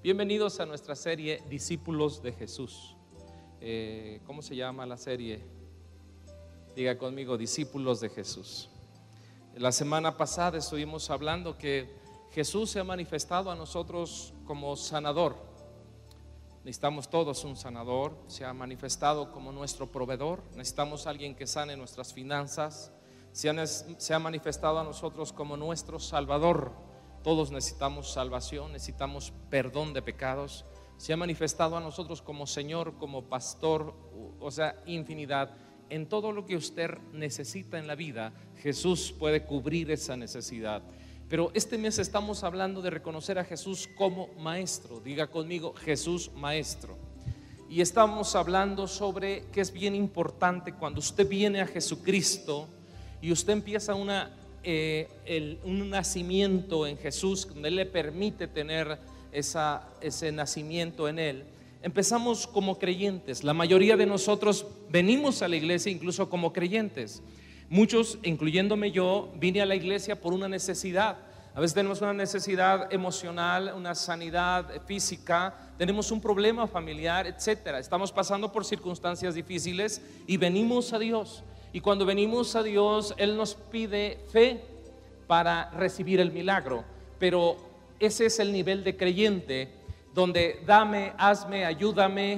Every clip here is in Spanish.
Bienvenidos a nuestra serie Discípulos de Jesús. ¿Cómo se llama la serie? Diga conmigo, Discípulos de Jesús. La semana pasada estuvimos hablando que Jesús se ha manifestado a nosotros como sanador. Necesitamos todos un sanador. Se ha manifestado como nuestro proveedor. Necesitamos alguien que sane nuestras finanzas. Se ha manifestado a nosotros como nuestro Salvador. Todos necesitamos salvación, necesitamos perdón de pecados. Se ha manifestado a nosotros como Señor, como pastor, o sea, infinidad. En todo lo que usted necesita en la vida, Jesús puede cubrir esa necesidad. Pero este mes estamos hablando de reconocer a Jesús como maestro. Diga conmigo, Jesús maestro. Y estamos hablando sobre que es bien importante cuando usted viene a Jesucristo y usted empieza un nacimiento en Jesús, donde Él le permite tener ese nacimiento en Él. Empezamos como creyentes. La mayoría de nosotros venimos a la iglesia incluso como creyentes. Muchos, incluyéndome yo, vine a la iglesia por una necesidad. A veces tenemos una necesidad emocional, una sanidad física, tenemos un problema familiar, etcétera. Estamos pasando por circunstancias difíciles y venimos a Dios. Y cuando venimos a Dios, Él nos pide fe para recibir el milagro. Pero ese es el nivel de creyente, donde dame, hazme, ayúdame,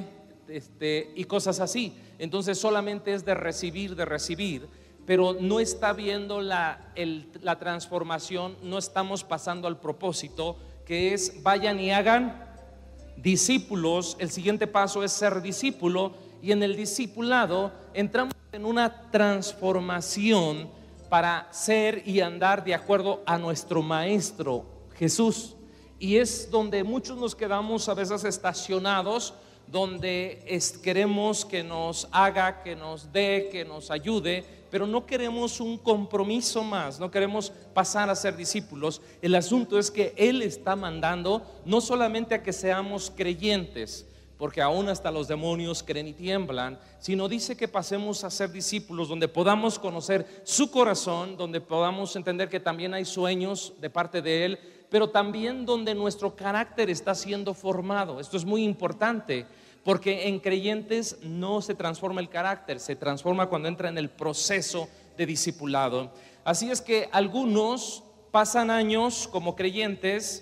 y cosas así. Entonces solamente es de recibir, pero no está viendo la transformación, no estamos pasando al propósito, que es vayan y hagan discípulos. El siguiente paso es ser discípulo, y en el discipulado entramos en una transformación para ser y andar de acuerdo a nuestro Maestro Jesús. Y es donde muchos nos quedamos a veces estacionados, donde queremos que nos haga, que nos dé, que nos ayude, pero no queremos un compromiso más, no queremos pasar a ser discípulos. El asunto es que Él está mandando no solamente a que seamos creyentes, porque aún hasta los demonios creen y tiemblan, sino dice que pasemos a ser discípulos, donde podamos conocer su corazón, donde podamos entender que también hay sueños de parte de Él, pero también donde nuestro carácter está siendo formado. Esto es muy importante, porque en creyentes no se transforma el carácter, se transforma cuando entra en el proceso de discipulado. Así es que algunos pasan años como creyentes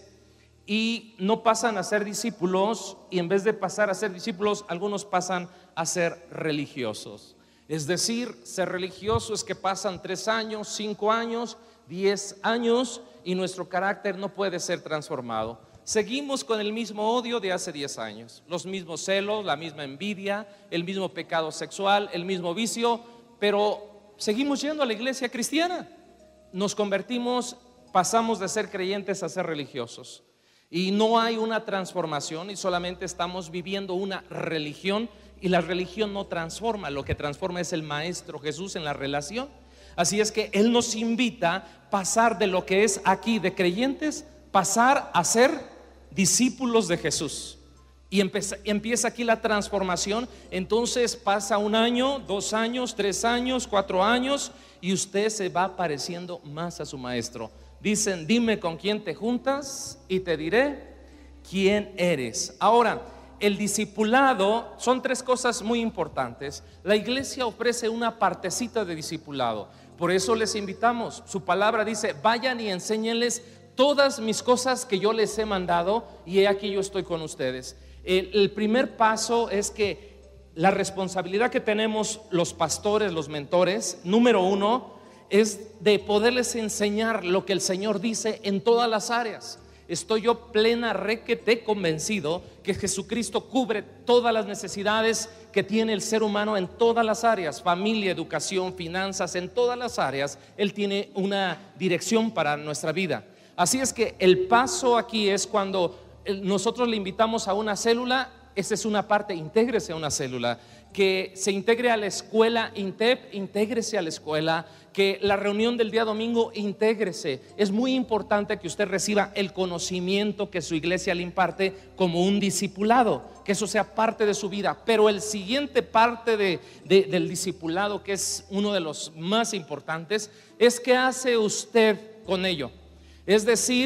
y no pasan a ser discípulos, y en vez de pasar a ser discípulos, algunos pasan a ser religiosos. Es decir, ser religioso es que pasan 3 años, 5 años, 10 años y nuestro carácter no puede ser transformado. Seguimos con el mismo odio de hace 10 años, los mismos celos, la misma envidia, el mismo pecado sexual, el mismo vicio, pero seguimos yendo a la iglesia cristiana. Nos convertimos, pasamos de ser creyentes a ser religiosos. Y no hay una transformación, y solamente estamos viviendo una religión, y la religión no transforma. Lo que transforma es el Maestro Jesús en la relación. Así es que Él nos invita a pasar de lo que es aquí de creyentes, pasar a ser discípulos de Jesús. Y empieza aquí la transformación. Entonces pasa 1 año, 2 años, 3 años, 4 años, y usted se va pareciendo más a su Maestro. Dicen, dime con quién te juntas y te diré quién eres. Ahora, el discipulado son 3 cosas muy importantes. La iglesia ofrece una partecita de discipulado. Por eso les invitamos. Su palabra dice, vayan y enséñenles todas mis cosas que yo les he mandado, y he aquí yo estoy con ustedes. El primer paso es que la responsabilidad que tenemos los pastores, los mentores, número 1, es de poderles enseñar lo que el Señor dice en todas las áreas. Estoy yo plena requete convencido que Jesucristo cubre todas las necesidades que tiene el ser humano en todas las áreas: familia, educación, finanzas, en todas las áreas. Él tiene una dirección para nuestra vida. Así es que el paso aquí es cuando nosotros le invitamos a una célula. Esa es una parte, intégrese a una célula. Que se integre a la escuela INTEP, intégrese a la escuela. Que la reunión del día domingo, intégrese. Es muy importante que usted reciba el conocimiento que su iglesia le imparte como un discipulado, que eso sea parte de su vida. Pero el siguiente parte del discipulado, que es uno de los más importantes, es qué hace usted con ello. Es decir,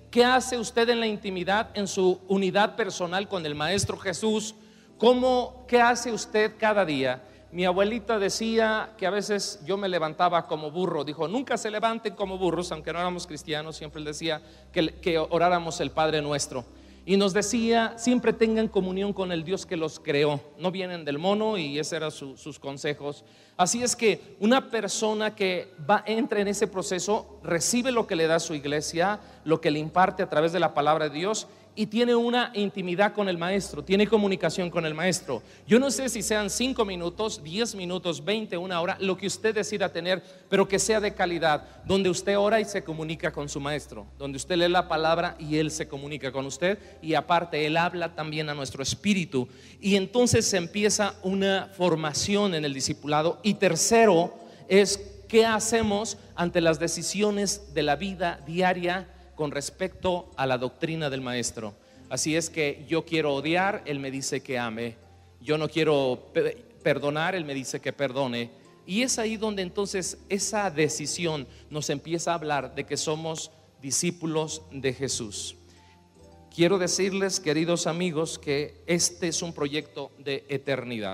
¿Qué hace usted en la intimidad, en su unidad personal con el Maestro Jesús? ¿Qué hace usted cada día? Mi abuelita decía que a veces yo me levantaba como burro. Dijo, nunca se levanten como burros, aunque no éramos cristianos. Siempre decía que oráramos el Padre Nuestro. Y nos decía, siempre tengan comunión con el Dios que los creó. No vienen del mono, y ese eran sus consejos. Así es que una persona que entra en ese proceso, recibe lo que le da su iglesia, lo que le imparte a través de la palabra de Dios, y tiene una intimidad con el Maestro, tiene comunicación con el Maestro. Yo no sé si sean 5 minutos, 10 minutos, 20, una hora, lo que usted decida tener, pero que sea de calidad, donde usted ora y se comunica con su Maestro, donde usted lee la palabra y Él se comunica con usted, y aparte Él habla también a nuestro espíritu, y entonces se empieza una formación en el discipulado. Y tercero es, ¿qué hacemos ante las decisiones de la vida diaria con respecto a la doctrina del Maestro? Así es que yo quiero odiar, Él me dice que ame. Yo no quiero perdonar, Él me dice que perdone. Y es ahí donde entonces esa decisión nos empieza a hablar de que somos discípulos de Jesús. Quiero decirles, queridos amigos, que este es un proyecto de eternidad.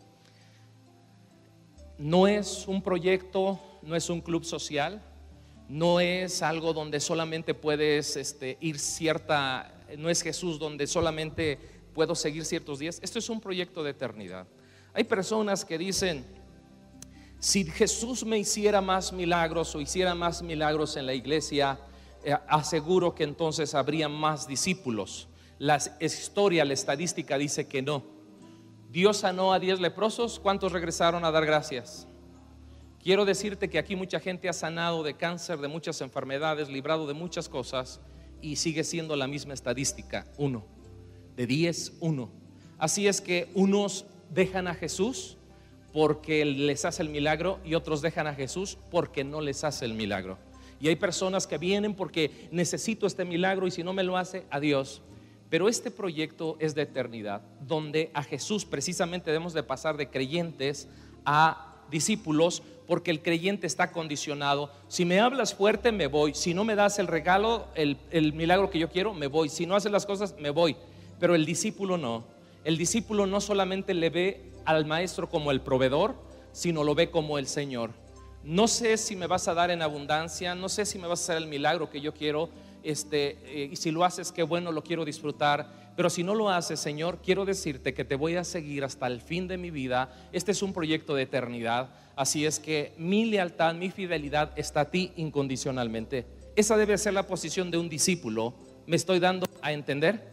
No es un proyecto, no es un club social. No es algo donde solamente puedes ir no es Jesús donde solamente puedo seguir ciertos días. Esto es un proyecto de eternidad. Hay personas que dicen, si Jesús me hiciera más milagros o hiciera más milagros en la iglesia, aseguro que entonces habría más discípulos. La historia, la estadística dice que no. Dios sanó a 10 leprosos, ¿cuántos regresaron a dar gracias? Quiero decirte que aquí mucha gente ha sanado de cáncer, de muchas enfermedades, librado de muchas cosas, y sigue siendo la misma estadística, 1 de 10, 1. Así es que unos dejan a Jesús porque les hace el milagro, y otros dejan a Jesús porque no les hace el milagro. Y hay personas que vienen porque necesito este milagro, y si no me lo hace, adiós. Pero este proyecto es de eternidad, donde a Jesús precisamente debemos de pasar de creyentes a discípulos, porque el creyente está condicionado. Si me hablas fuerte, me voy. Si no me das el regalo, el milagro que yo quiero, me voy. Si no haces las cosas, me voy. Pero el discípulo no. El discípulo no solamente le ve al Maestro como el proveedor, sino lo ve como el Señor. No sé si me vas a dar en abundancia, no sé si me vas a hacer el milagro que yo quiero, y si lo haces, qué bueno, lo quiero disfrutar. Pero si no lo haces, Señor, quiero decirte que te voy a seguir hasta el fin de mi vida. Este es un proyecto de eternidad. Así es que mi lealtad, mi fidelidad está a ti incondicionalmente. Esa debe ser la posición de un discípulo. ¿Me estoy dando a entender?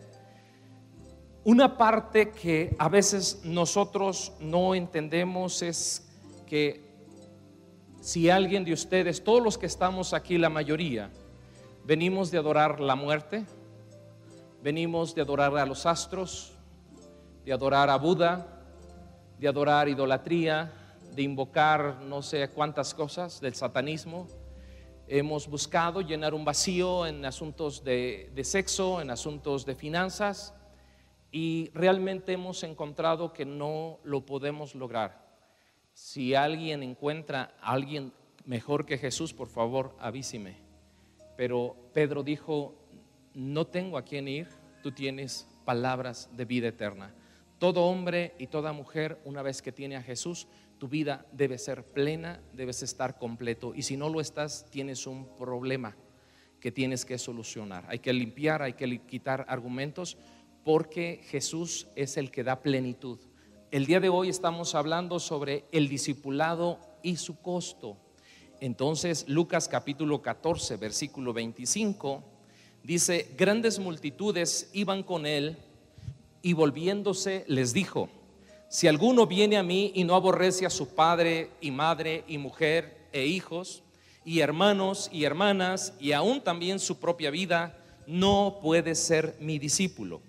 Una parte que a veces nosotros no entendemos es que si alguien de ustedes, todos los que estamos aquí, la mayoría, venimos de adorar la muerte, venimos de adorar a los astros, de adorar a Buda, de adorar idolatría, de invocar no sé cuántas cosas, del satanismo. Hemos buscado llenar un vacío en asuntos de sexo, en asuntos de finanzas, y realmente hemos encontrado que no lo podemos lograr. Si alguien encuentra a alguien mejor que Jesús, por favor avíseme. Pero Pedro dijo, no tengo a quién ir, tú tienes palabras de vida eterna. Todo hombre y toda mujer, una vez que tiene a Jesús, tu vida debe ser plena, debes estar completo. Y si no lo estás, tienes un problema que tienes que solucionar. Hay que limpiar, hay que quitar argumentos, porque Jesús es el que da plenitud. El día de hoy estamos hablando sobre el discipulado y su costo. Entonces Lucas capítulo 14 versículo 25 dice, grandes multitudes iban con él, y volviéndose les dijo, si alguno viene a mí y no aborrece a su padre y madre y mujer e hijos y hermanos y hermanas y aún también su propia vida, no puede ser mi discípulo.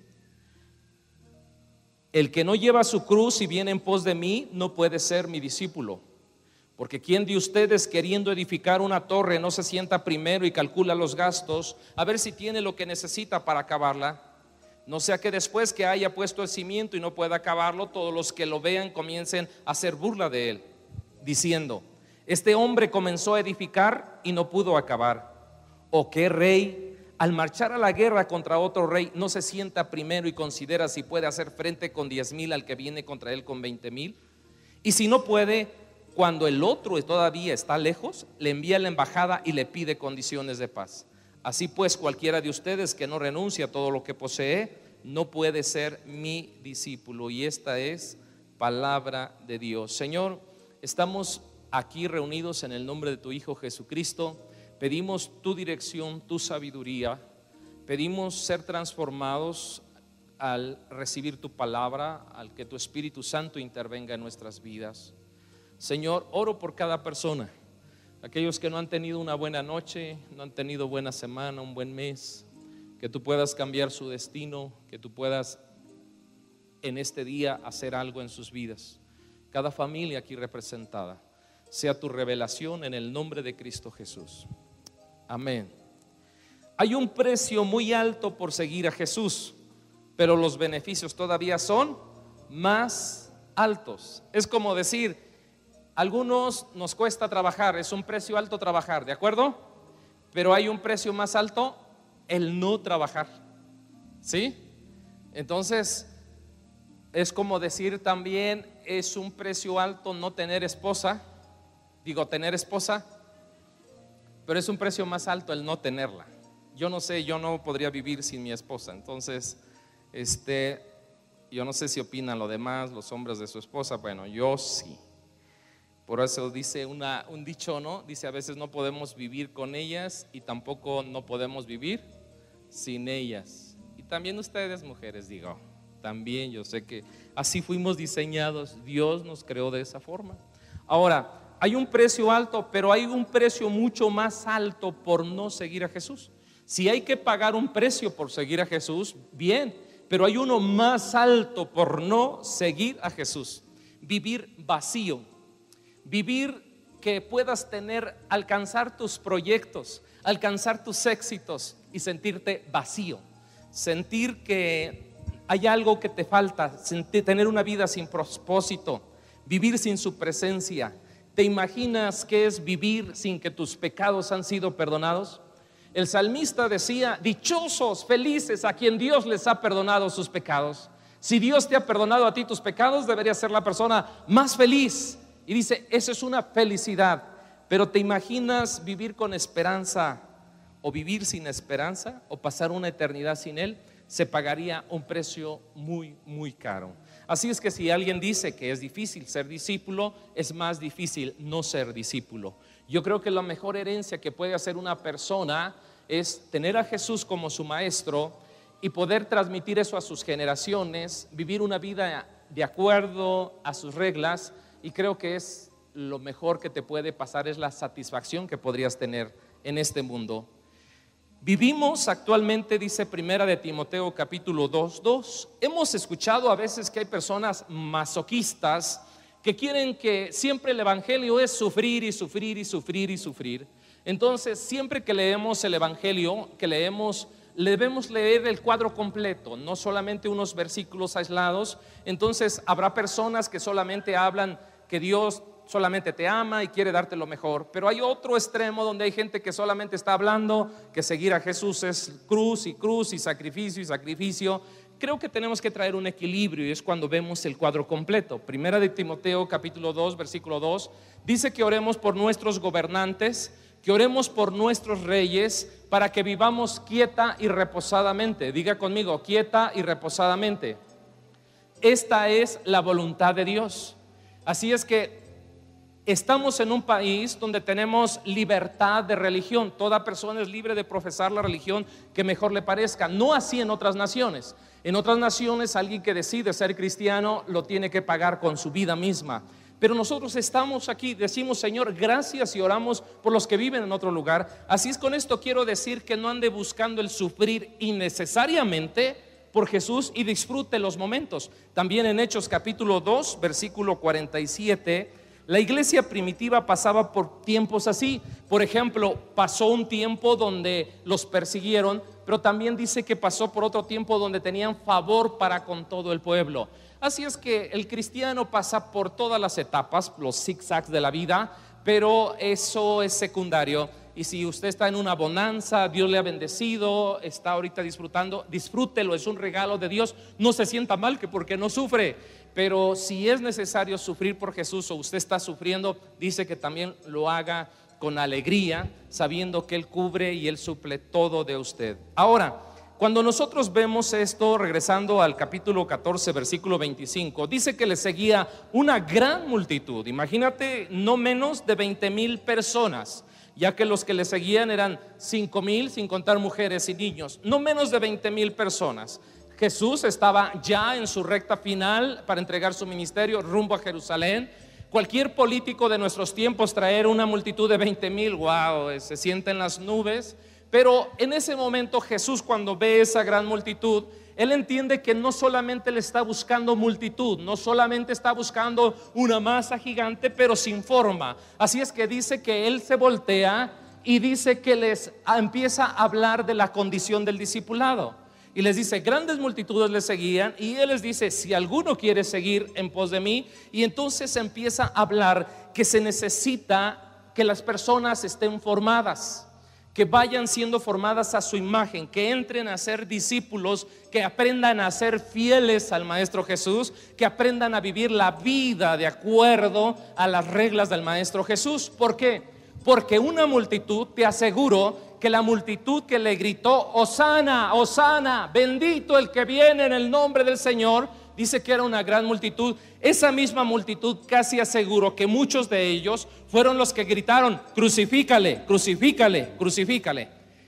El que no lleva su cruz y viene en pos de mí no puede ser mi discípulo. Porque ¿quién de ustedes, queriendo edificar una torre, no se sienta primero y calcula los gastos a ver si tiene lo que necesita para acabarla? No sea que después que haya puesto el cimiento y no pueda acabarlo, todos los que lo vean comiencen a hacer burla de él, diciendo, este hombre comenzó a edificar y no pudo acabar. ¿O qué rey, al marchar a la guerra contra otro rey, no se sienta primero y considera si puede hacer frente con 10,000 al que viene contra él con 20,000? Y si no puede, cuando el otro todavía está lejos, le envía a la embajada y le pide condiciones de paz. Así pues, cualquiera de ustedes que no renuncie a todo lo que posee, no puede ser mi discípulo. Y esta es palabra de Dios. Señor, estamos aquí reunidos en el nombre de tu Hijo Jesucristo. Pedimos tu dirección, tu sabiduría. Pedimos ser transformados al recibir tu palabra, al que tu Espíritu Santo intervenga en nuestras vidas. Señor, oro por cada persona, aquellos que no han tenido una buena noche, no han tenido buena semana, un buen mes, que tú puedas cambiar su destino, que tú puedas en este día hacer algo en sus vidas. Cada familia aquí representada, sea tu revelación en el nombre de Cristo Jesús. Amén. Hay un precio muy alto por seguir a Jesús, pero los beneficios todavía son más altos. Es como decir, algunos nos cuesta trabajar, es un precio alto trabajar, ¿de acuerdo? Pero hay un precio más alto, el no trabajar, ¿sí? Entonces, es como decir también, es un precio alto no tener esposa, tener esposa, pero es un precio más alto el no tenerla. Yo no sé, yo no podría vivir sin mi esposa, entonces, yo no sé si opinan lo demás, los hombres de su esposa, bueno, yo sí. Por eso dice un dicho, ¿no? Dice, a veces no podemos vivir con ellas y tampoco no podemos vivir sin ellas. Y también ustedes, mujeres, también yo sé que así fuimos diseñados, Dios nos creó de esa forma. Ahora, hay un precio alto, pero hay un precio mucho más alto por no seguir a Jesús. Si hay que pagar un precio por seguir a Jesús, bien, pero hay uno más alto por no seguir a Jesús. Vivir vacío, vivir que puedas alcanzar tus proyectos, alcanzar tus éxitos y sentirte vacío, sentir que hay algo que te falta, tener una vida sin propósito, vivir sin su presencia. ¿Te imaginas qué es vivir sin que tus pecados han sido perdonados? El salmista decía, dichosos, felices a quien Dios les ha perdonado sus pecados. Si Dios te ha perdonado a ti tus pecados, deberías ser la persona más feliz. Y dice, eso es una felicidad. Pero ¿te imaginas vivir con esperanza o vivir sin esperanza o pasar una eternidad sin Él? Se pagaría un precio muy, muy caro. Así es que si alguien dice que es difícil ser discípulo, es más difícil no ser discípulo. Yo creo que la mejor herencia que puede hacer una persona es tener a Jesús como su maestro y poder transmitir eso a sus generaciones, vivir una vida de acuerdo a sus reglas, y creo que es lo mejor que te puede pasar, es la satisfacción que podrías tener en este mundo. Vivimos actualmente, dice Primera de Timoteo capítulo 2:2. Hemos escuchado a veces que hay personas masoquistas que quieren que siempre el evangelio es sufrir y sufrir y sufrir y sufrir. Entonces, siempre que leemos el evangelio, debemos leer el cuadro completo, no solamente unos versículos aislados. Entonces, habrá personas que solamente hablan que Dios solamente te ama y quiere darte lo mejor, pero hay otro extremo donde hay gente que solamente está hablando que seguir a Jesús es cruz y sacrificio y sacrificio. Creo que tenemos que traer un equilibrio, y es cuando vemos el cuadro completo. Primera de Timoteo capítulo 2 versículo 2 dice que oremos por nuestros gobernantes, que oremos por nuestros reyes, para que vivamos quieta y reposadamente. Diga conmigo, quieta y reposadamente. Esta es la voluntad de Dios. Así es que estamos en un país donde tenemos libertad de religión. Toda persona es libre de profesar la religión que mejor le parezca. No así en otras naciones. En otras naciones alguien que decide ser cristiano lo tiene que pagar con su vida misma. Pero nosotros estamos aquí, decimos Señor, gracias, y oramos por los que viven en otro lugar. Así es, con esto quiero decir que no ande buscando el sufrir innecesariamente por Jesús y disfrute los momentos. También en Hechos capítulo 2 versículo 47, la iglesia primitiva pasaba por tiempos así. Por ejemplo, pasó un tiempo donde los persiguieron, pero también dice que pasó por otro tiempo donde tenían favor para con todo el pueblo. Así es que el cristiano pasa por todas las etapas, los zigzags de la vida, pero eso es secundario. y si usted está en una bonanza, Dios le ha bendecido, está ahorita disfrutando, disfrútelo, es un regalo de Dios. No se sienta mal que porque no sufre, pero si es necesario sufrir por Jesús o usted está sufriendo, dice que también lo haga con alegría, sabiendo que Él cubre y Él suple todo de usted. Ahora, cuando nosotros vemos esto, regresando al capítulo 14, versículo 25, dice que le seguía una gran multitud. Imagínate, no menos de 20,000 personas, ya que los que le seguían eran 5,000, sin contar mujeres y niños. No menos de 20,000 personas. Jesús estaba ya en su recta final para entregar su ministerio rumbo a Jerusalén. Cualquier político de nuestros tiempos traer una multitud de 20,000, wow, se sienta en las nubes. Pero en ese momento Jesús, cuando ve esa gran multitud, Él entiende que no solamente le está buscando multitud, no solamente está buscando una masa gigante, pero sin forma. Así es que dice que Él se voltea y dice que les empieza a hablar de la condición del discipulado. Y les dice, grandes multitudes le seguían, y Él les dice, si alguno quiere seguir en pos de mí. Y entonces empieza a hablar que se necesita que las personas estén formadas, que vayan siendo formadas a su imagen, que entren a ser discípulos, que aprendan a ser fieles al Maestro Jesús, que aprendan a vivir la vida de acuerdo a las reglas del Maestro Jesús. ¿Por qué? Porque una multitud, te aseguro que la multitud que le gritó, Hosana, Hosana, bendito el que viene en el nombre del Señor, dice que era una gran multitud. Esa misma multitud, casi aseguro que muchos de ellos fueron los que gritaron, crucifícale, crucifícale, crucifícale.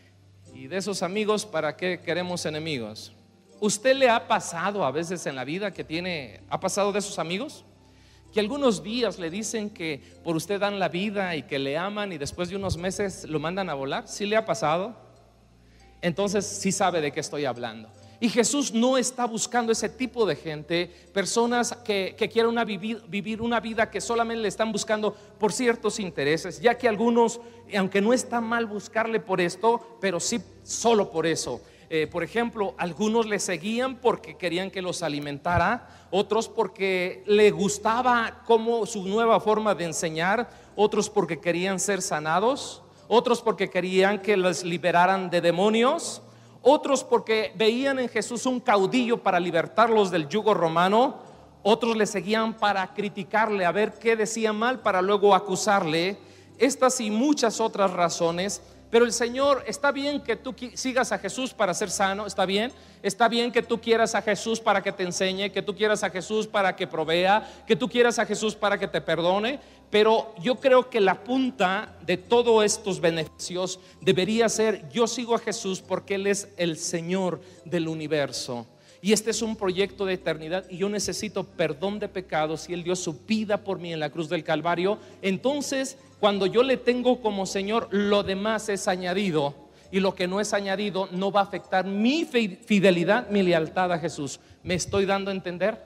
Y de esos amigos, ¿para qué queremos enemigos? ¿Usted le ha pasado a veces en la vida ha pasado de esos amigos? Que algunos días le dicen que por usted dan la vida y que le aman, y después de unos meses lo mandan a volar. ¿Sí le ha pasado? Entonces sí sabe de qué estoy hablando. Y Jesús no está buscando ese tipo de gente, personas que quieran vivir una vida que solamente le están buscando por ciertos intereses, ya que algunos, aunque no está mal buscarle por esto, pero sí solo por eso. Por ejemplo, algunos le seguían porque querían que los alimentara, otros porque le gustaba como su nueva forma de enseñar, otros porque querían ser sanados, otros porque querían que los liberaran de demonios, otros porque veían en Jesús un caudillo para libertarlos del yugo romano, otros le seguían para criticarle, a ver qué decía mal para luego acusarle. Estas y muchas otras razones. Pero el Señor, está bien que tú sigas a Jesús para ser sano, está bien que tú quieras a Jesús para que te enseñe, que tú quieras a Jesús para que provea, que tú quieras a Jesús para que te perdone. Pero yo creo que la punta de todos estos beneficios debería ser: yo sigo a Jesús porque Él es el Señor del universo. Y este es un proyecto de eternidad, y yo necesito perdón de pecados, y Él dio su vida por mí en la cruz del Calvario. Entonces, cuando yo le tengo como Señor, lo demás es añadido, y lo que no es añadido no va a afectar mi fidelidad, mi lealtad a Jesús. ¿Me estoy dando a entender?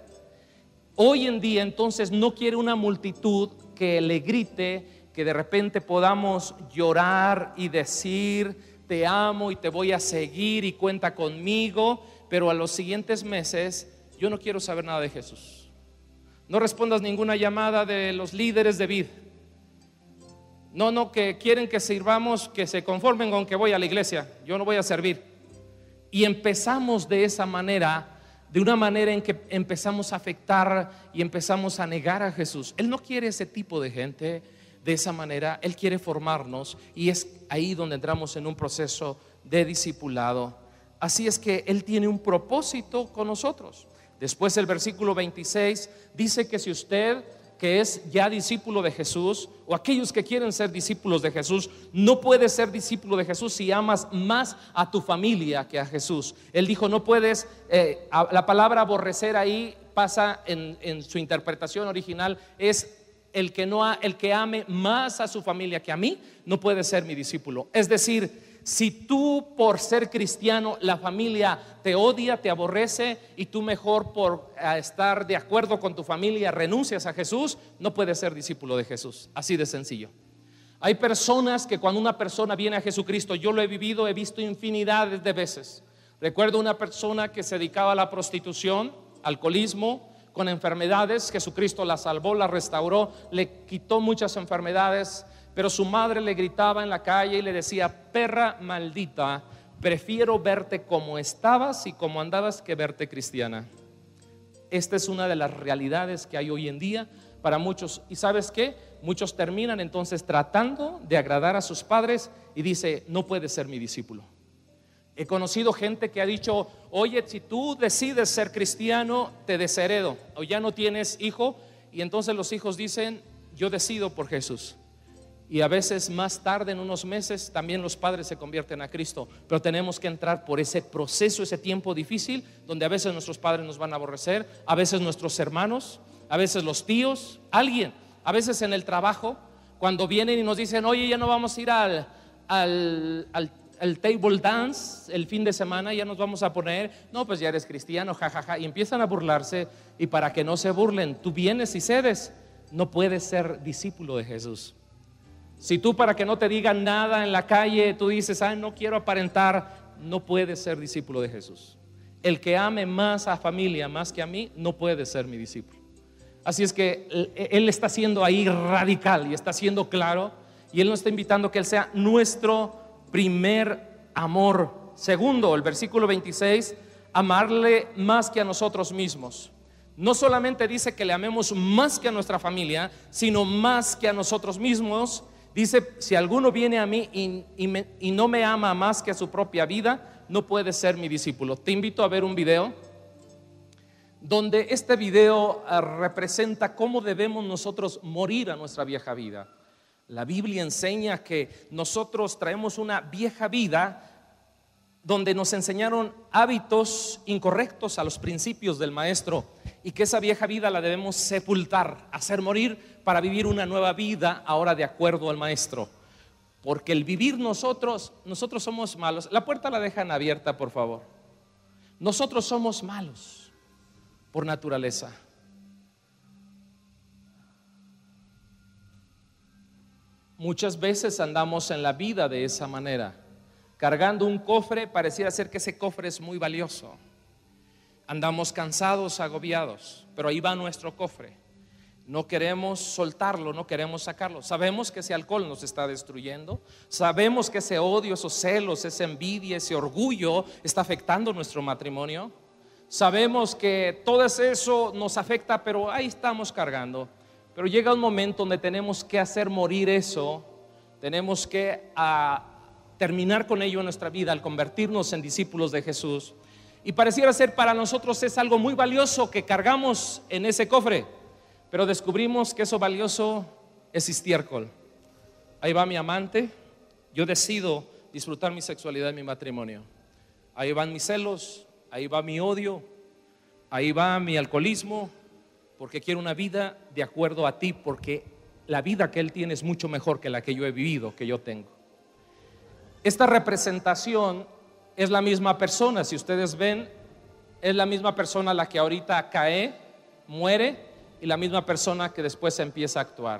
Hoy en día, entonces, no quiere una multitud que le grite, que de repente podamos llorar y decir, te amo y te voy a seguir y cuenta conmigo, pero a los siguientes meses yo no quiero saber nada de Jesús. No respondas ninguna llamada de los líderes de vida. No, que quieren que sirvamos, que se conformen con que voy a la iglesia, yo no voy a servir. Y empezamos de esa manera, de una manera en que empezamos a afectar y empezamos a negar a Jesús. Él no quiere ese tipo de gente de esa manera. Él quiere formarnos, y es ahí donde entramos en un proceso de discipulado. Así es que Él tiene un propósito con nosotros. Después el versículo 26 dice que si usted, que es ya discípulo de Jesús, o aquellos que quieren ser discípulos de Jesús, no puedes ser discípulo de Jesús si amas más a tu familia que a Jesús. Él dijo, no puedes, la palabra aborrecer ahí pasa en su interpretación original, es el que ame más a su familia que a mí, no puede ser mi discípulo. Es decir, si tú por ser cristiano la familia te odia, te aborrece, y tú mejor por estar de acuerdo con tu familia renuncias a Jesús, no puedes ser discípulo de Jesús. Así de sencillo. Hay personas que cuando una persona viene a Jesucristo, yo lo he vivido, he visto infinidades de veces. Recuerdo una persona que se dedicaba a la prostitución, alcoholismo, con enfermedades. Jesucristo la salvó, la restauró, le quitó muchas enfermedades, pero su madre le gritaba en la calle y le decía: perra maldita, prefiero verte como estabas y como andabas que verte cristiana. Esta es una de las realidades que hay hoy en día para muchos. ¿Y sabes qué? Muchos terminan entonces tratando de agradar a sus padres y dice: no puedes ser mi discípulo. He conocido gente que ha dicho: oye, si tú decides ser cristiano, te desheredo. O ya no tienes hijo, y entonces los hijos dicen: yo decido por Jesús. Y a veces más tarde, en unos meses, también los padres se convierten a Cristo. Pero tenemos que entrar por ese proceso, ese tiempo difícil, donde a veces nuestros padres nos van a aborrecer, a veces nuestros hermanos, a veces los tíos, alguien, a veces en el trabajo, cuando vienen y nos dicen: oye, ya no vamos a ir al table dance el fin de semana, ya nos vamos a poner, no, pues ya eres cristiano, jajaja, y empiezan a burlarse. Y para que no se burlen, tú vienes y cedes. No puedes ser discípulo de Jesús. Si tú, para que no te digan nada en la calle, tú dices: ay, no quiero aparentar, no puedes ser discípulo de Jesús. El que ame más a familia más que a mí no puede ser mi discípulo. Así es que Él está siendo ahí radical y está siendo claro, y Él nos está invitando a que Él sea nuestro primer amor. Segundo, el versículo 26, amarle más que a nosotros mismos. No solamente dice que le amemos más que a nuestra familia, sino más que a nosotros mismos. Dice: si alguno viene a mí y no me ama más que a su propia vida, no puede ser mi discípulo. Te invito a ver un video, donde este video representa cómo debemos nosotros morir a nuestra vieja vida. La Biblia enseña que nosotros traemos una vieja vida donde nos enseñaron hábitos incorrectos a los principios del maestro, y que esa vieja vida la debemos sepultar, hacer morir, para vivir una nueva vida ahora de acuerdo al maestro. Porque el vivir nosotros somos malos. La puerta la dejan abierta, por favor. Nosotros somos malos por naturaleza. Muchas veces andamos en la vida de esa manera, cargando un cofre. Pareciera ser que ese cofre es muy valioso. Andamos cansados, agobiados, pero ahí va nuestro cofre. No queremos soltarlo, no queremos sacarlo. Sabemos que ese alcohol nos está destruyendo. Sabemos que ese odio, esos celos, esa envidia, ese orgullo está afectando nuestro matrimonio. Sabemos que todo eso nos afecta, pero ahí estamos cargando. Pero llega un momento donde tenemos que hacer morir eso. Tenemos que terminar con ello en nuestra vida al convertirnos en discípulos de Jesús. Y pareciera ser para nosotros es algo muy valioso que cargamos en ese cofre, pero descubrimos que eso valioso es estiércol. Ahí va mi amante, yo decido disfrutar mi sexualidad en mi matrimonio. Ahí van mis celos, ahí va mi odio, ahí va mi alcoholismo, porque quiero una vida de acuerdo a ti, porque la vida que él tiene es mucho mejor que la que yo he vivido, que yo tengo. Esta representación es la misma persona, si ustedes ven, es la misma persona la que ahorita cae, muere, y la misma persona que después empieza a actuar.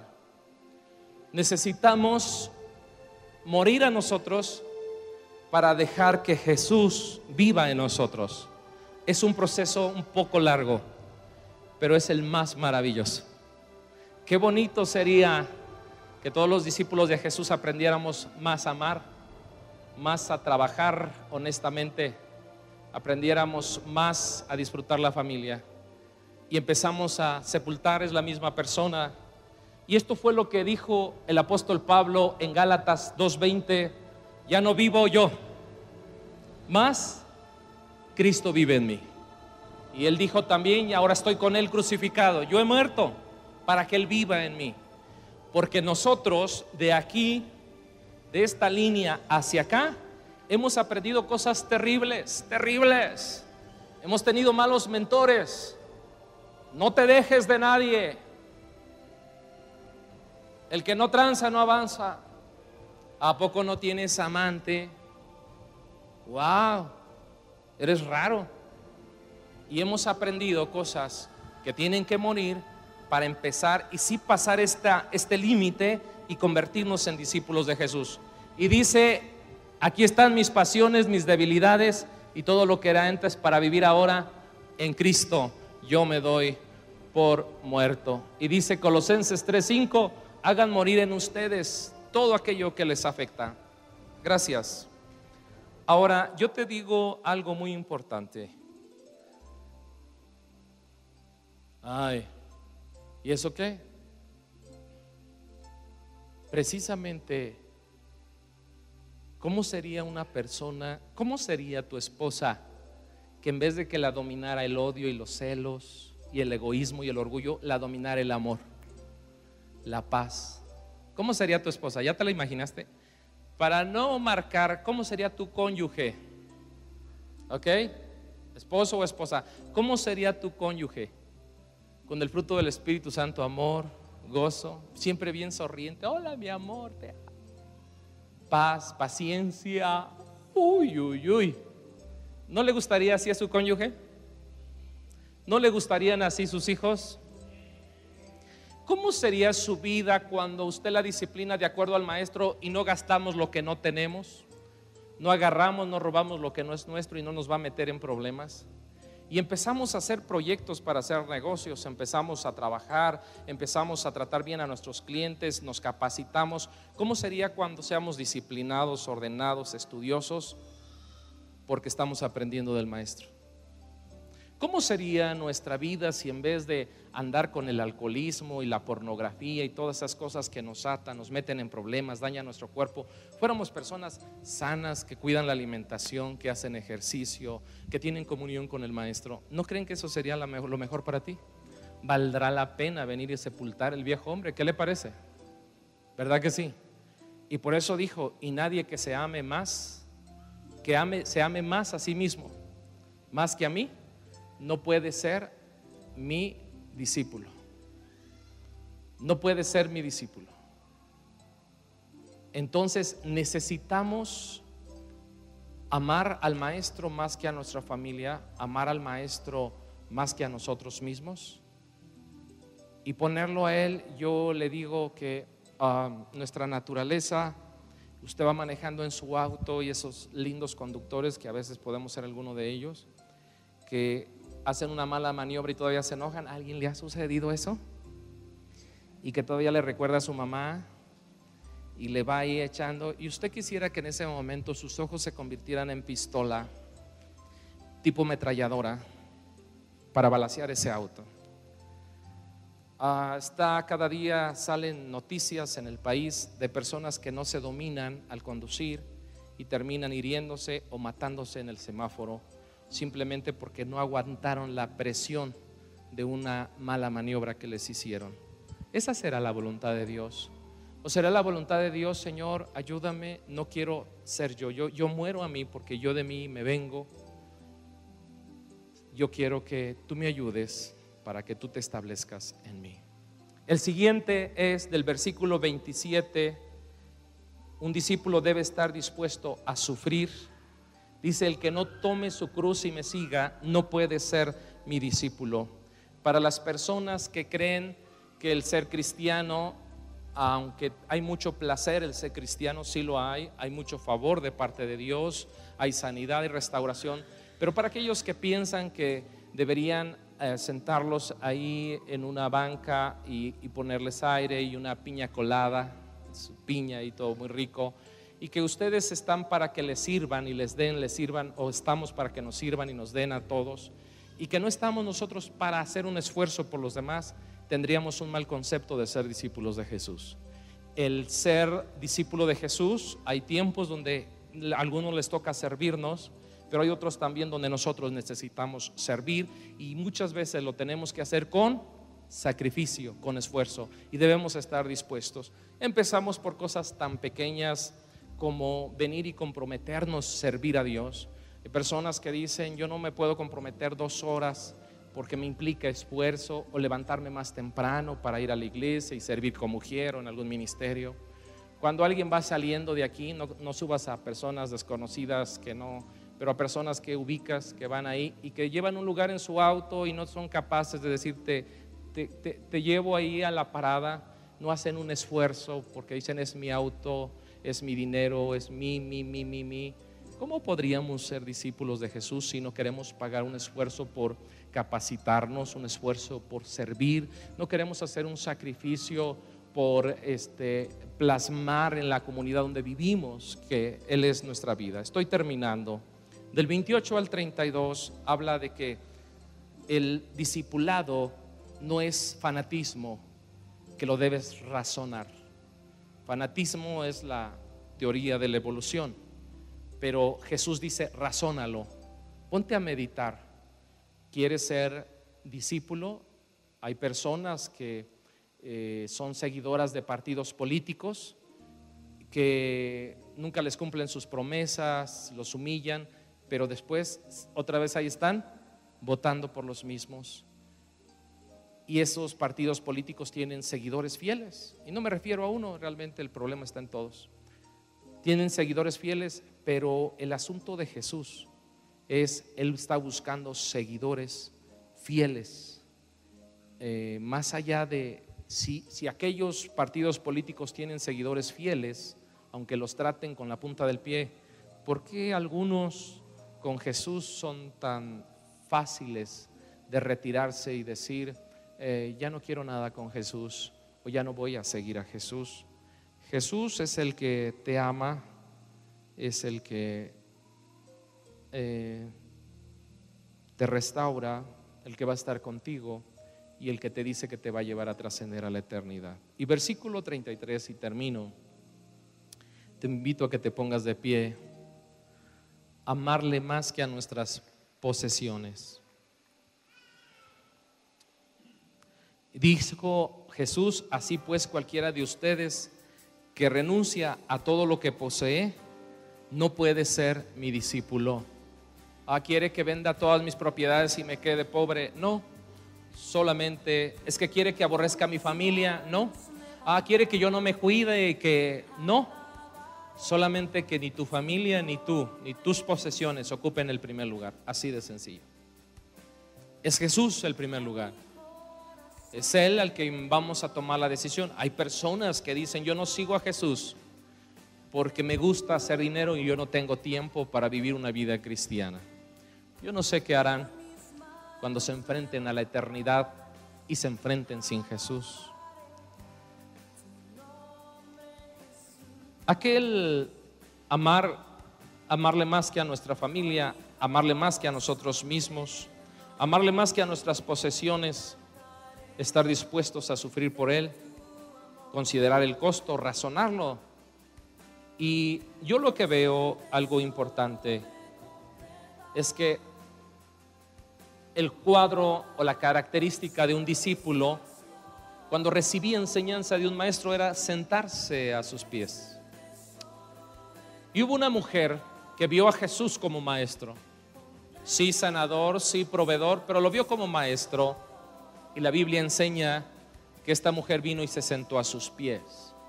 Necesitamos morir a nosotros para dejar que Jesús viva en nosotros. Es un proceso un poco largo, pero es el más maravilloso. Qué bonito sería que todos los discípulos de Jesús aprendiéramos más a amar, más a trabajar honestamente, aprendiéramos más a disfrutar la familia, y empezamos a sepultar. Es la misma persona. Y esto fue lo que dijo el apóstol Pablo en Gálatas 2:20: ya no vivo yo, mas Cristo vive en mí. Y él dijo también: y ahora estoy con él crucificado. Yo he muerto para que él viva en mí. Porque nosotros de aquí, de esta línea hacia acá, hemos aprendido cosas terribles, terribles. Hemos tenido malos mentores. No te dejes de nadie. El que no tranza no avanza. ¿A poco no tienes amante? Wow, eres raro. Y hemos aprendido cosas que tienen que morir para empezar y sí pasar este límite y convertirnos en discípulos de Jesús. Y dice: aquí están mis pasiones, mis debilidades y todo lo que era antes, para vivir ahora en Cristo. Yo me doy por muerto. Y dice Colosenses 3:5: hagan morir en ustedes todo aquello que les afecta. Gracias. Ahora, yo te digo algo muy importante. Ay, ¿y eso qué? Precisamente, ¿cómo sería una persona, cómo sería tu esposa que en vez de que la dominara el odio y los celos y el egoísmo y el orgullo, la dominara el amor, la paz? ¿Cómo sería tu esposa? ¿Ya te la imaginaste? Para no marcar, ¿cómo sería tu cónyuge? ¿Ok? Esposo o esposa, ¿cómo sería tu cónyuge? Con el fruto del Espíritu Santo, amor, gozo, siempre bien sonriente. Hola, mi amor, te amo. Paz, paciencia. Uy, uy, uy. ¿No le gustaría así a su cónyuge? ¿No le gustarían así sus hijos? ¿Cómo sería su vida cuando usted la disciplina de acuerdo al maestro y no gastamos lo que no tenemos? No agarramos, no robamos lo que no es nuestro y no nos va a meter en problemas. Y empezamos a hacer proyectos para hacer negocios, empezamos a trabajar, empezamos a tratar bien a nuestros clientes, nos capacitamos. ¿Cómo sería cuando seamos disciplinados, ordenados, estudiosos? Porque estamos aprendiendo del maestro. ¿Cómo sería nuestra vida si en vez de andar con el alcoholismo y la pornografía y todas esas cosas que nos atan, nos meten en problemas, dañan nuestro cuerpo, fuéramos personas sanas, que cuidan la alimentación, que hacen ejercicio, que tienen comunión con el maestro? ¿No creen que eso sería lo mejor para ti? ¿Valdrá la pena venir y sepultar el viejo hombre? ¿Qué le parece? ¿Verdad que sí? Y por eso dijo, y nadie que se ame más, se ame más a sí mismo, más que a mí, no puede ser mi discípulo. No puede ser mi discípulo. Entonces necesitamos amar al maestro más que a nuestra familia, amar al maestro más que a nosotros mismos y ponerlo a él. Yo le digo que nuestra naturaleza, usted va manejando en su auto y esos lindos conductores que a veces podemos ser alguno de ellos, que hacen una mala maniobra y todavía se enojan. ¿A alguien le ha sucedido eso? Y que todavía le recuerda a su mamá y le va ahí echando, y usted quisiera que en ese momento sus ojos se convirtieran en pistola tipo ametralladora para balacear ese auto. Cada día salen noticias en el país de personas que no se dominan al conducir y terminan hiriéndose o matándose en el semáforo, simplemente porque no aguantaron la presión de una mala maniobra que les hicieron. ¿Esa será la voluntad de Dios? ¿O será la voluntad de Dios, Señor, ayúdame, no quiero ser yo muero a mí porque yo de mí me vengo? Yo quiero que tú me ayudes para que tú te establezcas en mí. El siguiente es del versículo 27. Un discípulo debe estar dispuesto a sufrir. Dice, el que no tome su cruz y me siga no puede ser mi discípulo. Para las personas que creen que el ser cristiano, aunque hay mucho placer, el ser cristiano sí lo hay mucho favor de parte de Dios, hay sanidad y restauración, pero para aquellos que piensan que deberían sentarlos ahí en una banca y ponerles aire y una piña colada, su piña y todo muy rico, y que ustedes están para que les sirvan y les sirvan, o estamos para que nos sirvan y nos den a todos, y que no estamos nosotros para hacer un esfuerzo por los demás, tendríamos un mal concepto de ser discípulos de Jesús. El ser discípulo de Jesús, hay tiempos donde a algunos les toca servirnos, pero hay otros también donde nosotros necesitamos servir, y muchas veces lo tenemos que hacer con sacrificio, con esfuerzo, y debemos estar dispuestos. Empezamos por cosas tan pequeñas como venir y comprometernos, servir a Dios. Hay personas que dicen, yo no me puedo comprometer 2 horas porque me implica esfuerzo, o levantarme más temprano para ir a la iglesia y servir como quiero en algún ministerio. Cuando alguien va saliendo de aquí, no subas a personas desconocidas que no, pero a personas que ubicas, que van ahí y que llevan un lugar en su auto y no son capaces de decirte, te llevo ahí a la parada. No hacen un esfuerzo porque dicen, es mi auto, es mi dinero, es mi. ¿Cómo podríamos ser discípulos de Jesús si no queremos pagar un esfuerzo por capacitarnos, un esfuerzo por servir? No queremos hacer un sacrificio por plasmar en la comunidad donde vivimos que Él es nuestra vida. Estoy terminando. Del 28 al 32 habla de que el discipulado no es fanatismo, que lo debes razonar. Fanatismo es la teoría de la evolución, pero Jesús dice: razónalo, ponte a meditar. ¿Quieres ser discípulo? Hay personas que son seguidoras de partidos políticos que nunca les cumplen sus promesas, los humillan, pero después otra vez ahí están votando por los mismos. Y esos partidos políticos tienen seguidores fieles, y no me refiero a uno, realmente el problema está en todos. Tienen seguidores fieles, pero el asunto de Jesús es: Él está buscando seguidores fieles. Más allá de si aquellos partidos políticos tienen seguidores fieles, aunque los traten con la punta del pie, ¿por qué algunos con Jesús son tan fáciles de retirarse y decir: ya no quiero nada con Jesús, o ya no voy a seguir a Jesús? Jesús es el que te ama, es el que te restaura, el que va a estar contigo y el que te dice que te va a llevar a trascender a la eternidad. Y versículo 33, y termino. Te invito a que te pongas de pie. Amarle más que a nuestras posesiones. Dijo Jesús: así pues, cualquiera de ustedes que renuncia a todo lo que posee no puede ser mi discípulo. ¿Quiere que venda todas mis propiedades y me quede pobre? No. Solamente es que quiere que aborrezca a mi familia. No. Quiere que yo no me cuide y que no. Solamente que ni tu familia, ni tú, ni tus posesiones ocupen el primer lugar. Así de sencillo. Es Jesús el primer lugar. Es Él al que vamos a tomar la decisión. Hay personas que dicen: yo no sigo a Jesús porque me gusta hacer dinero y yo no tengo tiempo para vivir una vida cristiana. Yo no sé qué harán cuando se enfrenten a la eternidad y se enfrenten sin Jesús. Aquel amarle más que a nuestra familia, amarle más que a nosotros mismos, amarle más que a nuestras posesiones, estar dispuestos a sufrir por Él, considerar el costo, razonarlo. Y yo lo que veo, algo importante, es que el cuadro o la característica de un discípulo cuando recibía enseñanza de un maestro era sentarse a sus pies. Y hubo una mujer que vio a Jesús como maestro, sí sanador, sí proveedor, pero lo vio como maestro. Y la Biblia enseña que esta mujer vino y se sentó a sus pies.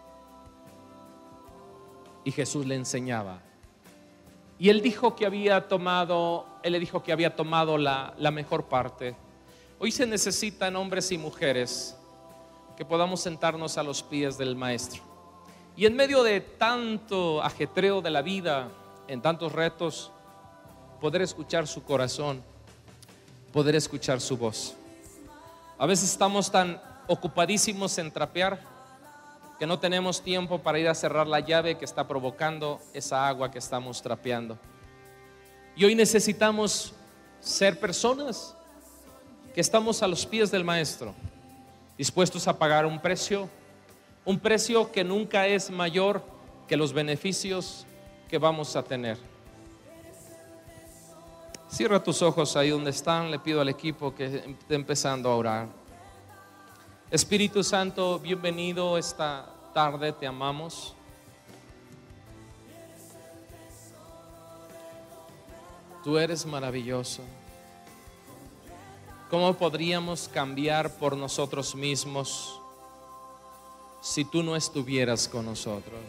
Y Jesús le enseñaba. Y él le dijo que había tomado la mejor parte. Hoy se necesitan hombres y mujeres que podamos sentarnos a los pies del Maestro. Y en medio de tanto ajetreo de la vida, en tantos retos, poder escuchar su corazón, poder escuchar su voz. A veces estamos tan ocupadísimos en trapear que no tenemos tiempo para ir a cerrar la llave que está provocando esa agua que estamos trapeando. Y hoy necesitamos ser personas que estamos a los pies del Maestro, dispuestos a pagar un precio que nunca es mayor que los beneficios que vamos a tener. Cierra tus ojos ahí donde están. Le pido al equipo que esté empezando a orar. Espíritu Santo, bienvenido esta tarde, te amamos. Tú eres maravilloso. ¿Cómo podríamos cambiar por nosotros mismos si tú no estuvieras con nosotros?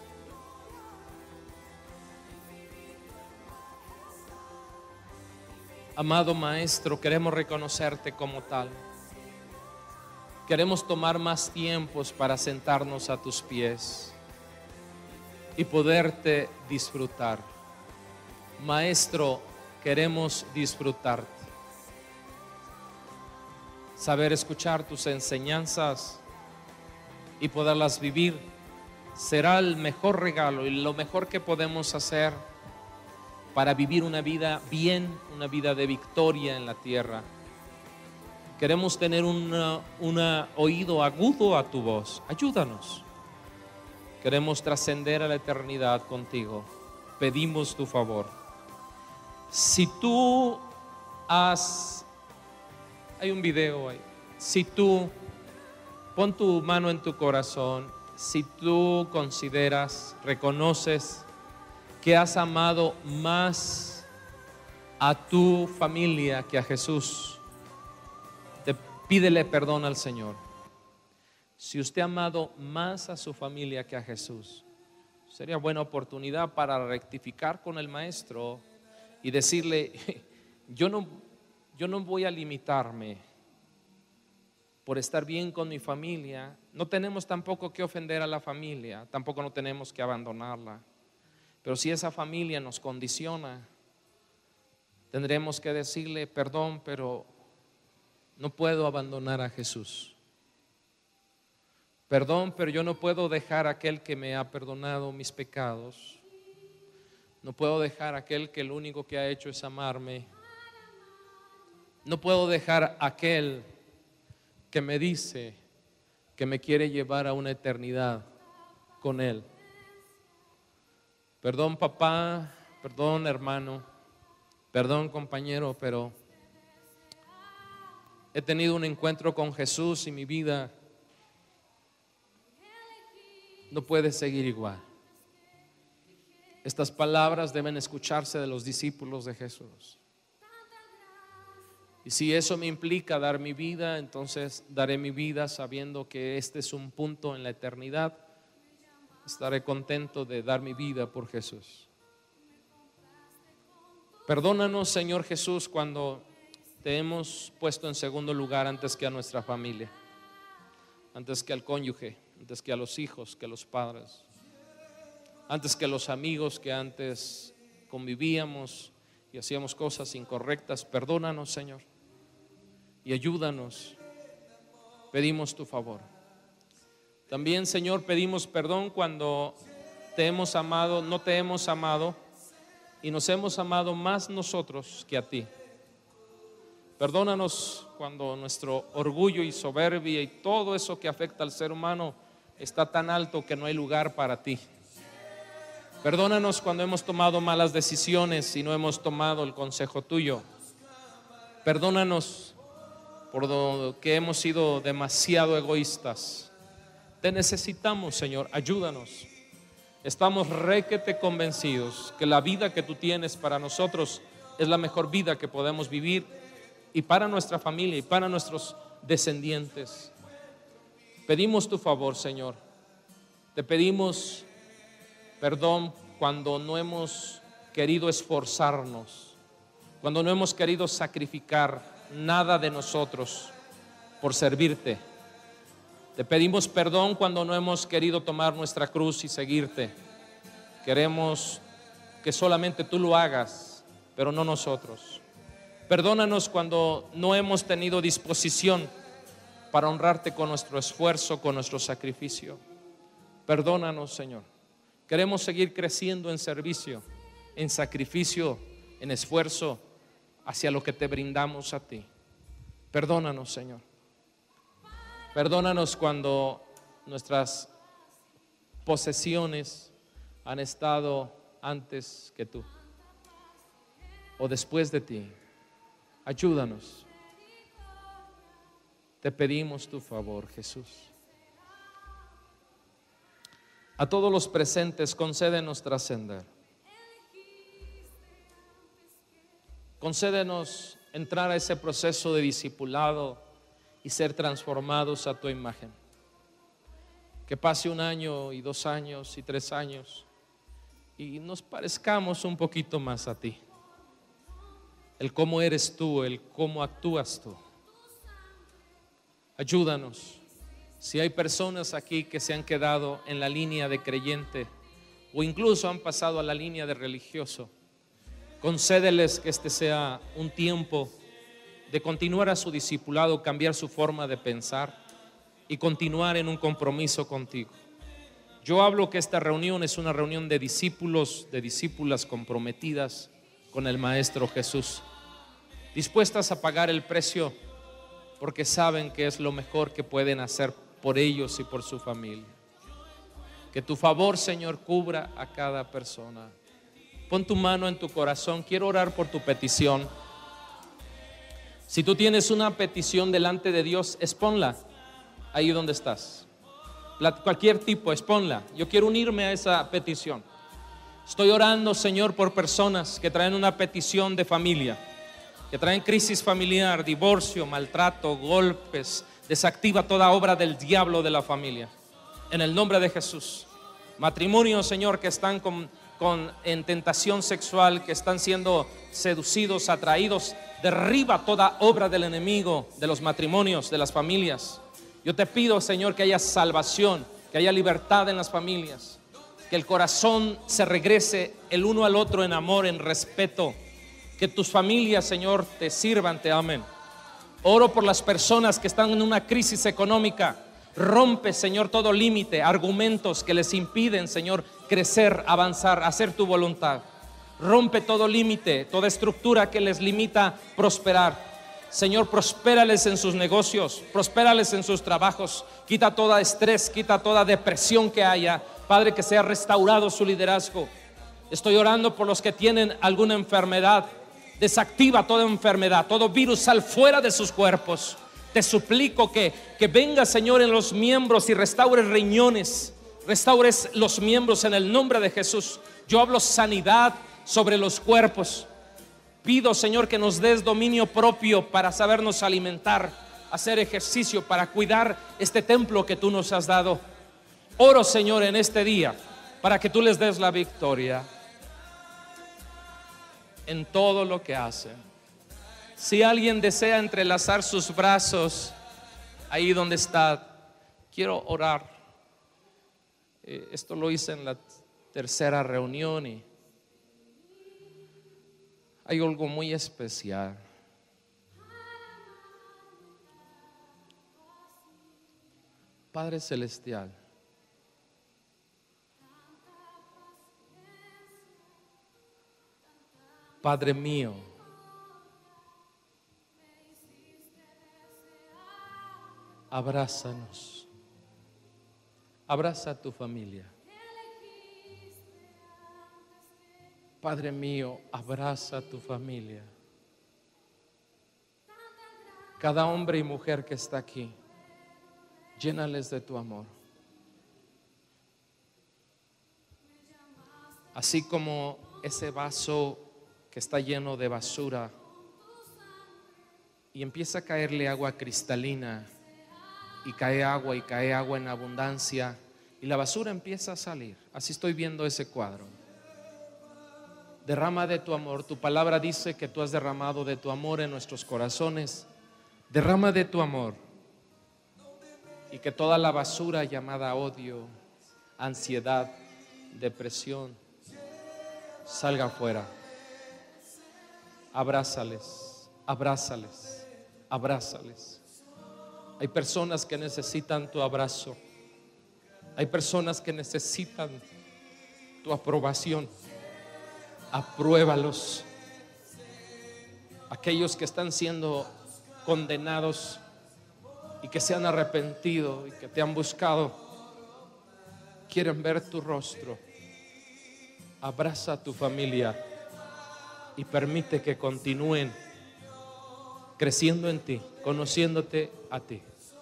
Amado Maestro, queremos reconocerte como tal. Queremos tomar más tiempos para sentarnos a tus pies y poderte disfrutar. Maestro, queremos disfrutarte. Saber escuchar tus enseñanzas y poderlas vivir. Será el mejor regalo y lo mejor que podemos hacer para vivir una vida bien, una vida de victoria en la tierra. Queremos tener un oído agudo a tu voz. Ayúdanos. Queremos trascender a la eternidad contigo. Pedimos tu favor. Si tú hay un video ahí. Si tú pon tu mano en tu corazón, si tú consideras, reconoces que has amado más a tu familia que a Jesús, pídele perdón al Señor. Si usted ha amado más a su familia que a Jesús, sería buena oportunidad para rectificar con el maestro y decirle, yo no voy a limitarme por estar bien con mi familia. No tenemos tampoco que ofender a la familia, tampoco no tenemos que abandonarla. Pero si esa familia nos condiciona, tendremos que decirle, perdón, pero no puedo abandonar a Jesús. Perdón, pero yo no puedo dejar a aquel que me ha perdonado mis pecados. No puedo dejar a aquel que lo único que ha hecho es amarme. No puedo dejar a aquel que me dice que me quiere llevar a una eternidad con Él. Perdón, papá, perdón, hermano, perdón, compañero, pero he tenido un encuentro con Jesús y mi vida no puede seguir igual. Estas palabras deben escucharse de los discípulos de Jesús. Y si eso me implica dar mi vida, entonces daré mi vida sabiendo que este es un punto en la eternidad. Estaré contento de dar mi vida por Jesús. Perdónanos, Señor Jesús, cuando te hemos puesto en segundo lugar antes que a nuestra familia, antes que al cónyuge, antes que a los hijos, que a los padres, antes que a los amigos que antes convivíamos y hacíamos cosas incorrectas. Perdónanos, Señor, y ayúdanos. Pedimos tu favor. También, Señor, pedimos perdón cuando te hemos amado, no te hemos amado y nos hemos amado más nosotros que a ti. Perdónanos cuando nuestro orgullo y soberbia y todo eso que afecta al ser humano está tan alto que no hay lugar para ti. Perdónanos cuando hemos tomado malas decisiones y no hemos tomado el consejo tuyo. Perdónanos por lo que hemos sido demasiado egoístas. Te necesitamos, Señor, ayúdanos. Estamos requete convencidos que la vida que tú tienes para nosotros es la mejor vida que podemos vivir, y para nuestra familia y para nuestros descendientes. Pedimos tu favor, Señor. Te pedimos perdón cuando no hemos querido esforzarnos, cuando no hemos querido sacrificar nada de nosotros por servirte. Te pedimos perdón cuando no hemos querido tomar nuestra cruz y seguirte. Queremos que solamente tú lo hagas, pero no nosotros. Perdónanos cuando no hemos tenido disposición para honrarte con nuestro esfuerzo, con nuestro sacrificio. Perdónanos, Señor. Queremos seguir creciendo en servicio, en sacrificio, en esfuerzo hacia lo que te brindamos a ti. Perdónanos, Señor. Perdónanos cuando nuestras posesiones han estado antes que tú o después de ti. Ayúdanos. Te pedimos tu favor, Jesús. A todos los presentes, concédenos trascender. Concédenos entrar a ese proceso de discipulado y ser transformados a tu imagen. Que pase 1 año y 2 años y 3 años y nos parezcamos un poquito más a ti. El cómo eres tú, el cómo actúas tú. Ayúdanos. Si hay personas aquí que se han quedado en la línea de creyente o incluso han pasado a la línea de religioso, concédeles que este sea un tiempo de continuar a su discipulado, cambiar su forma de pensar, y continuar en un compromiso contigo. Yo hablo que esta reunión es una reunión de discípulos, de discípulas comprometidas con el Maestro Jesús, dispuestas a pagar el precio porque saben que es lo mejor que pueden hacer por ellos y por su familia. Que tu favor, Señor, cubra a cada persona. Pon tu mano en tu corazón. Quiero orar por tu petición. Si tú tienes una petición delante de Dios, exponla ahí donde estás. Cualquier tipo, exponla. Yo quiero unirme a esa petición. Estoy orando, Señor, por personas que traen una petición de familia, que traen crisis familiar, divorcio, maltrato, golpes. Desactiva toda obra del diablo de la familia, en el nombre de Jesús. Matrimonios, Señor, que están en tentación sexual, que están siendo seducidos, atraídos, derriba toda obra del enemigo de los matrimonios, de las familias. Yo te pido, Señor, que haya salvación, que haya libertad en las familias, que el corazón se regrese el uno al otro en amor, en respeto, que tus familias, Señor, te sirvan, te amen. Oro por las personas que están en una crisis económica. Rompe, Señor, todo límite, argumentos que les impiden, Señor, crecer, avanzar, hacer tu voluntad. Rompe todo límite, toda estructura que les limita prosperar. Señor, prospérales en sus negocios, prospérales en sus trabajos. Quita todo estrés, quita toda depresión que haya. Padre, que sea restaurado su liderazgo. Estoy orando por los que tienen alguna enfermedad. Desactiva toda enfermedad, todo virus, sal fuera de sus cuerpos. Te suplico que venga, Señor, en los miembros y restaures riñones, restaures los miembros en el nombre de Jesús. Yo hablo sanidad sobre los cuerpos. Pido, Señor, que nos des dominio propio para sabernos alimentar, hacer ejercicio, para cuidar este templo que tú nos has dado. Oro, Señor, en este día para que tú les des la victoria en todo lo que hacen. Si alguien desea entrelazar sus brazos ahí donde está, quiero orar. Esto lo hice en la tercera reunión y hay algo muy especial. Padre Celestial, Padre mío, abrázanos, abraza a tu familia. Padre mío, abraza a tu familia. Cada hombre y mujer que está aquí, llénales de tu amor. Así como ese vaso que está lleno de basura y empieza a caerle agua cristalina y cae agua en abundancia y la basura empieza a salir. Así estoy viendo ese cuadro. Derrama de tu amor. Tu palabra dice que tú has derramado de tu amor en nuestros corazones. Derrama de tu amor y que toda la basura llamada odio, ansiedad, depresión salga afuera. Abrázales, abrázales, abrázales. Hay personas que necesitan tu abrazo. Hay personas que necesitan tu aprobación. Apruébalos. Aquellos que están siendo condenados y que se han arrepentido y que te han buscado, quieren ver tu rostro. Abraza a tu familia y permite que continúen creciendo en ti, conociéndote a ti.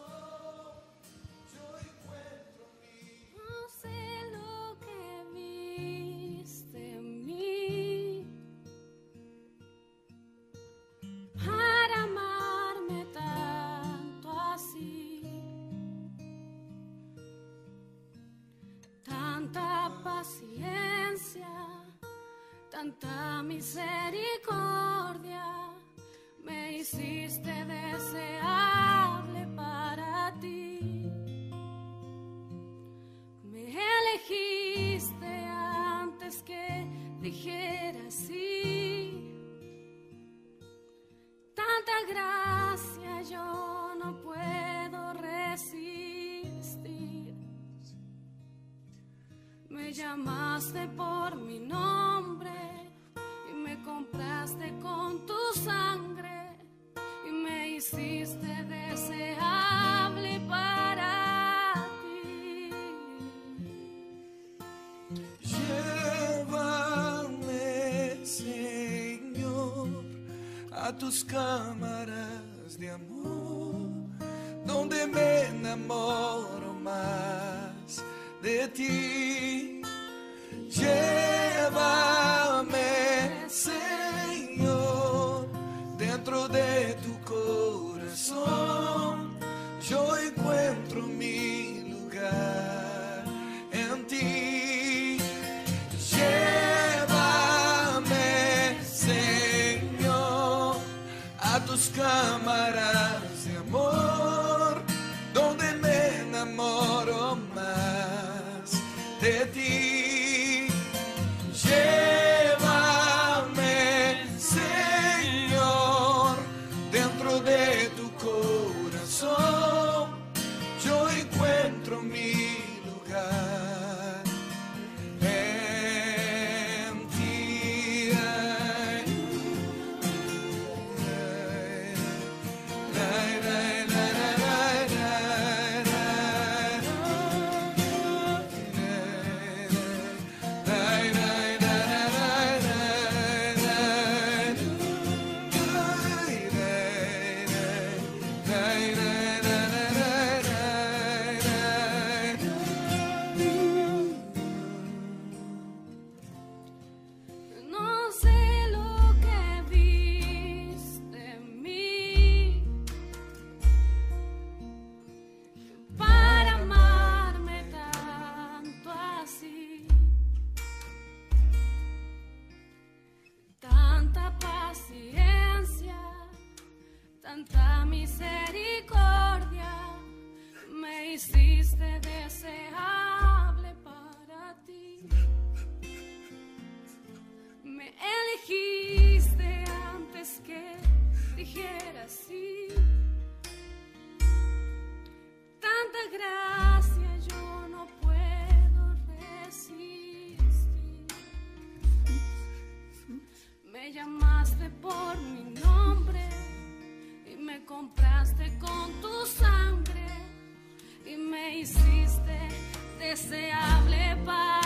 Tanta misericordia, me hiciste deseable para ti. Me elegiste antes que dijera sí. Tanta gracia yo no puedo recibir. Me llamaste por mi nombre y me compraste con tu sangre y me hiciste deseable para ti. Llévame, Señor, a tus cámaras de amor, donde me enamoro más de ti. Llévame, Señor, dentro de tu corazón. Yo encuentro mi lugar en ti. Llévame, Señor, a tus cámaras de amor, donde me enamoro más de ti. Llévame, Señor, dentro de tu corazón. Yo encuentro mi lugar en ti. No sé lo que viste en mí para amarme tanto así. Tanta paciencia, tanta misericordia, me hiciste deseable para ti. Me elegiste antes que dijera sí. Tanta gracia yo no puedo resistir. Me llamaste por mi nombre y me compraste con tu sangre y me hiciste deseable para